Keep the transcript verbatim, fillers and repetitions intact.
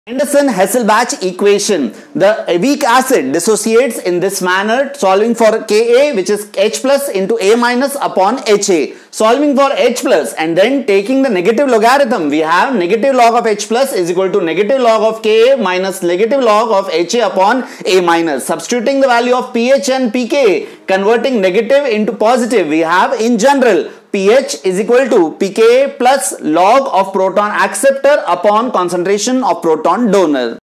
Henderson Hasselbalch equation. The weak acid dissociates in this manner, solving for Ka, which is H plus into A minus upon Ha. Solving for H plus and then taking the negative logarithm, we have negative log of H plus is equal to negative log of Ka minus negative log of Ha upon A minus. Substituting the value of pH and pK, converting negative into positive, we have in general pH is equal to pKa plus log of proton acceptor upon concentration of proton donor.